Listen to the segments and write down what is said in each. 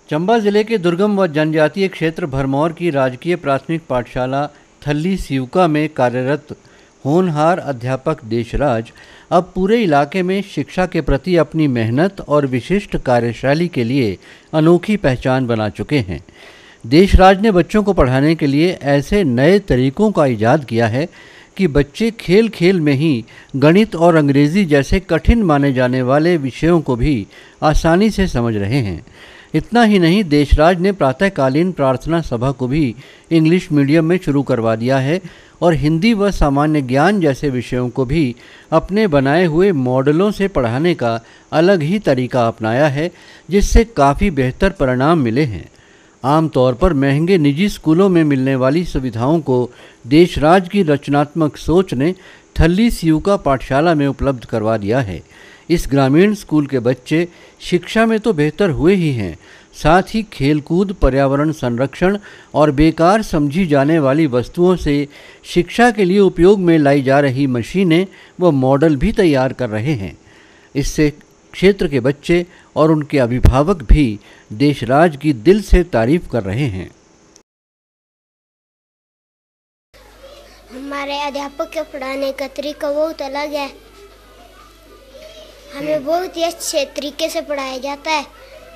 चंबा जिले के दुर्गम व जनजातीय क्षेत्र भरमौर की राजकीय प्राथमिक पाठशाला थल्ली सिवका में कार्यरत होनहार अध्यापक देशराज अब पूरे इलाके में शिक्षा के प्रति अपनी मेहनत और विशिष्ट कार्यशैली के लिए अनोखी पहचान बना चुके हैं। देशराज ने बच्चों को पढ़ाने के लिए ऐसे नए तरीकों का इजाद किया है कि बच्चे खेल खेल में ही गणित और अंग्रेजी जैसे कठिन माने जाने वाले विषयों को भी आसानी से समझ रहे हैं। इतना ही नहीं, देशराज ने प्रातःकालीन प्रार्थना सभा को भी इंग्लिश मीडियम में शुरू करवा दिया है और हिंदी व सामान्य ज्ञान जैसे विषयों को भी अपने बनाए हुए मॉडलों से पढ़ाने का अलग ही तरीका अपनाया है, जिससे काफ़ी बेहतर परिणाम मिले हैं। आमतौर पर महंगे निजी स्कूलों में मिलने वाली सुविधाओं को देशराज की रचनात्मक सोच ने थल्ली सिवका पाठशाला में उपलब्ध करवा दिया है। इस ग्रामीण स्कूल के बच्चे शिक्षा में तो बेहतर हुए ही हैं, साथ ही खेलकूद, पर्यावरण संरक्षण और बेकार समझी जाने वाली वस्तुओं से शिक्षा के लिए उपयोग में लाई जा रही मशीनें व मॉडल भी तैयार कर रहे हैं। इससे क्षेत्र के बच्चे और उनके अभिभावक भी देशराज की दिल से तारीफ कर रहे हैं। हमारे अध्यापक के पढ़ाने का तरीका बहुत अलग है। हमें बहुत ही अच्छे तरीके से पढ़ाया जाता है।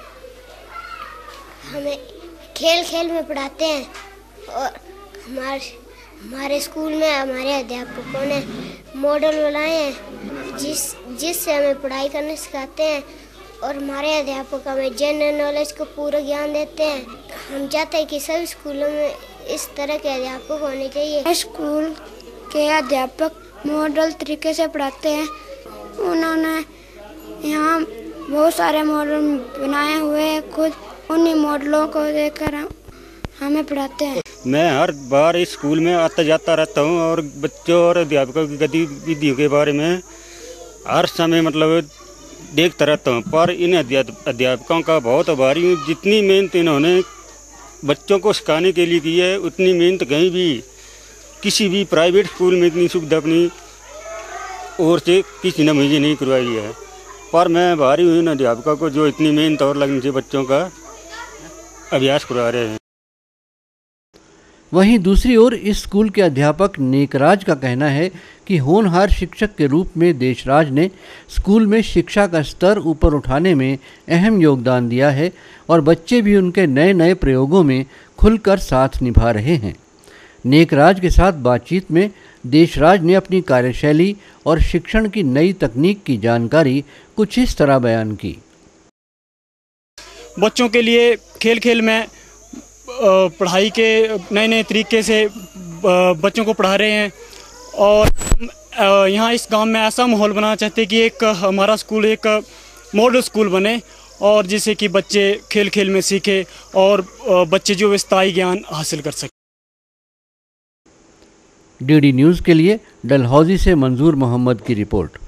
हमें खेल खेल में पढ़ाते हैं और हमारे स्कूल में हमारे अध्यापकों ने मॉडल बनाए हैं जिससे हमें पढ़ाई करना सिखाते हैं और हमारे अध्यापक हमें जनरल नॉलेज को पूरा ज्ञान देते हैं। हम चाहते हैं कि सभी स्कूलों में इस तरह के अध्यापक होने चाहिए। स्कूल के अध्यापक मॉडल तरीके से पढ़ाते हैं। उन्होंने यहाँ बहुत सारे मॉडल बनाए हुए हैं, खुद उन्हीं मॉडलों को देखकर हमें पढ़ाते हैं। मैं हर बार इस स्कूल में आता जाता रहता हूँ और बच्चों और अध्यापकों की गतिविधियों के बारे में हर समय देखता रहता हूँ। पर इन अध्यापकों का बहुत आभारी हूँ। जितनी मेहनत इन्होंने बच्चों को सिखाने के लिए की है, उतनी मेहनत कहीं भी किसी भी प्राइवेट स्कूल में इतनी सुविधा अपनी ओर से किसी ने मुझे नहीं करवाई है। पर मैं आभारी हूँ इन अध्यापकों को जो इतनी मेहनत और लगन से बच्चों का अभ्यास करवा रहे हैं। वहीं दूसरी ओर इस स्कूल के अध्यापक नेकराज का कहना है कि होनहार शिक्षक के रूप में देशराज ने स्कूल में शिक्षा का स्तर ऊपर उठाने में अहम योगदान दिया है और बच्चे भी उनके नए नए प्रयोगों में खुलकर साथ निभा रहे हैं। नेकराज के साथ बातचीत में देशराज ने अपनी कार्यशैली और शिक्षण की नई तकनीक की जानकारी कुछ इस तरह बयान की। बच्चों के लिए खेल खेल में पढ़ाई के नए नए तरीके से बच्चों को पढ़ा रहे हैं और यहाँ इस गांव में ऐसा माहौल बनाना चाहते हैं कि एक हमारा स्कूल एक मॉडल स्कूल बने और जिससे कि बच्चे खेल खेल में सीखे और बच्चे जो स्थायी ज्ञान हासिल कर सकें। डीडी न्यूज़ के लिए डलहौजी से मंजूर मोहम्मद की रिपोर्ट।